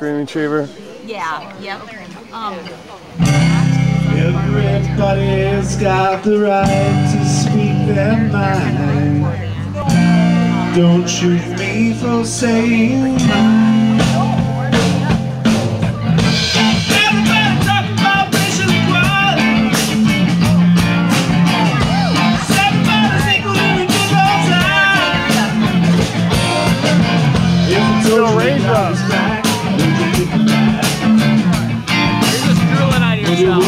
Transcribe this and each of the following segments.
green retriever. Yeah, yep. Everybody's got the right to speak their mind. Don't shoot me for saying mine. Everybody talk about racial equality. Everybody's equal in the good old time. If it's a raindrop back, we can kick it back. You're just drooling on yourself.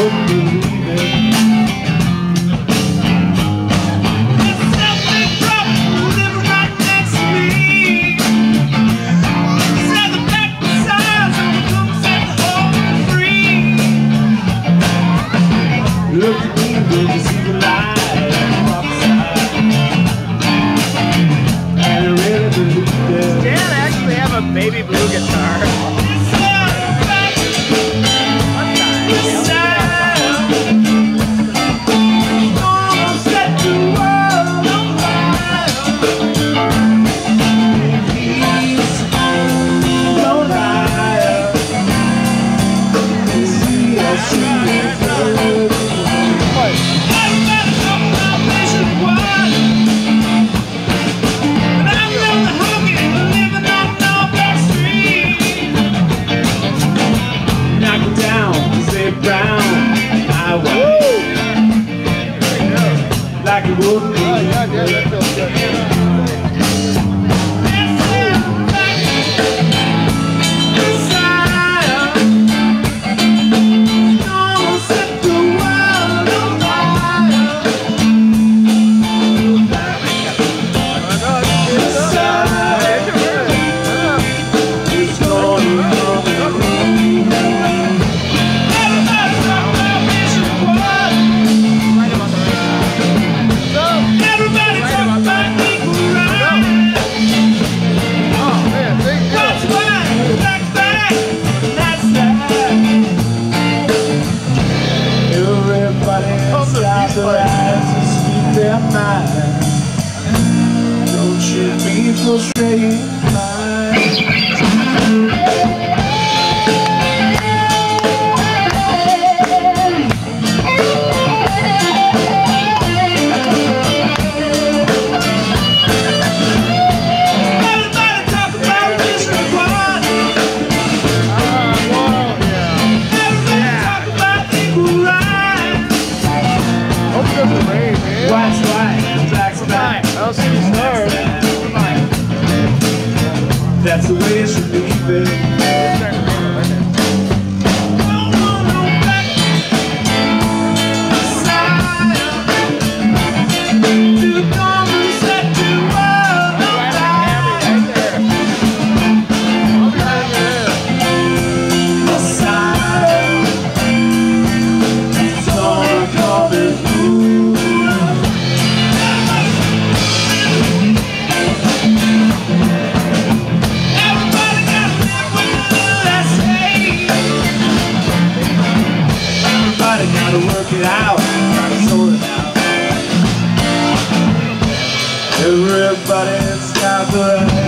Look at me, will you see the light and I really believe it. Dan actually have a baby blue guitar. Like it would be. Oh, yeah, that feels good. Don't shoot me for straight White's white, black's black. I don't see any stars. That's the way it should be, baby. Gotta work it out, gotta sort it out. Everybody's got the right